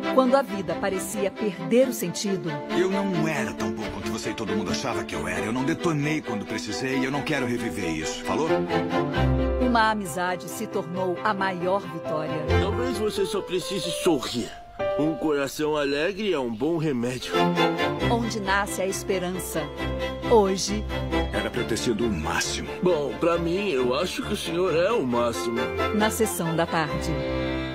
Quando a vida parecia perder o sentido, Eu não era tão bom quanto você e todo mundo achava que eu era. Eu não detonei quando precisei e eu não quero reviver isso. Falou? uma amizade se tornou a maior vitória. Talvez você só precise sorrir. Um coração alegre é um bom remédio. Onde nasce a esperança. Hoje, Era pra eu ter sido o máximo. Bom, pra mim, eu acho que o senhor é o máximo. na sessão da tarde.